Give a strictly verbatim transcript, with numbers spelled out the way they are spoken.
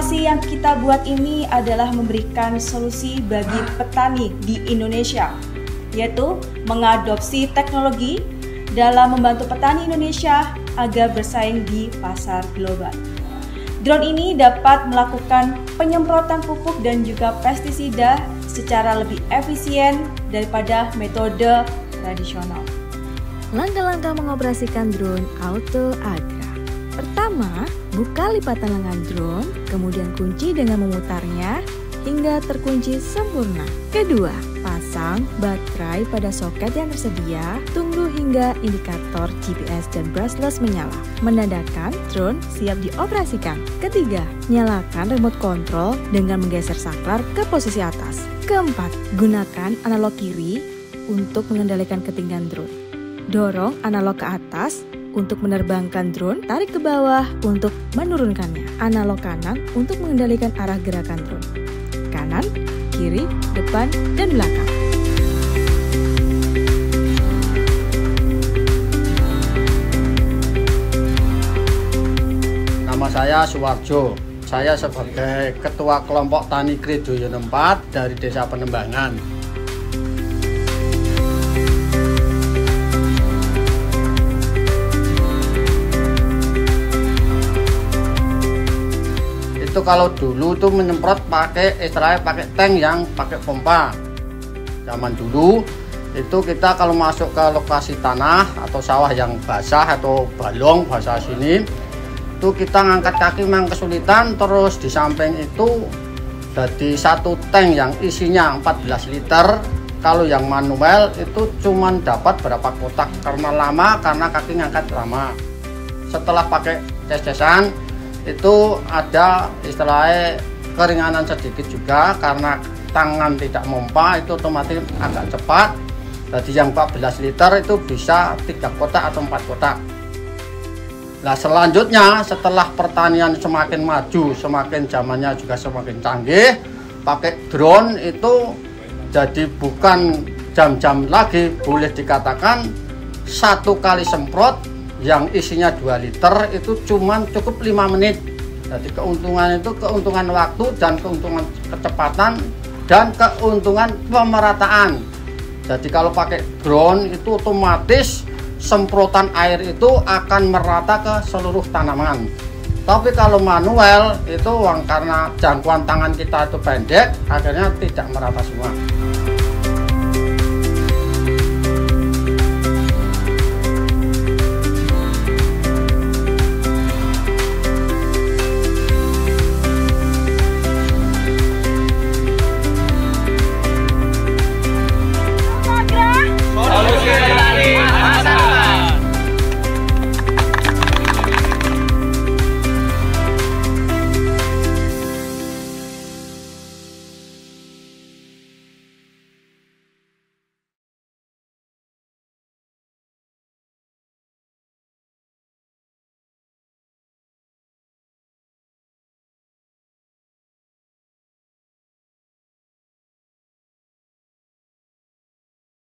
Inovasi yang kita buat ini adalah memberikan solusi bagi petani di Indonesia, yaitu mengadopsi teknologi dalam membantu petani Indonesia agar bersaing di pasar global. Drone ini dapat melakukan penyemprotan pupuk dan juga pestisida secara lebih efisien daripada metode tradisional. Langkah-langkah mengoperasikan drone Auto Agra. Pertama, buka lipatan lengan drone, kemudian kunci dengan memutarnya hingga terkunci sempurna. Kedua, pasang baterai pada soket yang tersedia, tunggu hingga indikator G P S dan brushless menyala, menandakan drone siap dioperasikan. Ketiga, nyalakan remote control dengan menggeser saklar ke posisi atas. Keempat, gunakan analog kiri untuk mengendalikan ketinggian drone. Dorong analog ke atas untuk menerbangkan drone, tarik ke bawah untuk menurunkannya. Analog kanan untuk mengendalikan arah gerakan drone. Kanan, kiri, depan, dan belakang. Nama saya Suwarjo. Saya sebagai Ketua Kelompok Tani Kredoyono empat dari Desa Penembangan. Itu kalau dulu tuh menyemprot pakai istilahnya pakai tank yang pakai pompa. Zaman dulu itu kita kalau masuk ke lokasi tanah atau sawah yang basah atau balong bahasa sini, itu kita ngangkat kaki memang kesulitan. Terus di samping itu jadi satu tank yang isinya empat belas liter. Kalau yang manual itu cuman dapat berapa kotak karena lama, karena kaki ngangkat lama. Setelah pakai ces-cesan itu ada istilahnya keringanan sedikit juga karena tangan tidak memompa, itu otomatis agak cepat. Jadi yang empat belas liter itu bisa tiga kotak atau empat kotak. Nah selanjutnya setelah pertanian semakin maju, semakin zamannya juga semakin canggih, pakai drone itu jadi bukan jam-jam lagi, boleh dikatakan satu kali semprot yang isinya dua liter itu cuman cukup lima menit. Jadi keuntungan itu keuntungan waktu dan keuntungan kecepatan dan keuntungan pemerataan. Jadi kalau pakai drone itu otomatis semprotan air itu akan merata ke seluruh tanaman. Tapi kalau manual itu karena jangkauan tangan kita itu pendek, akhirnya tidak merata semua.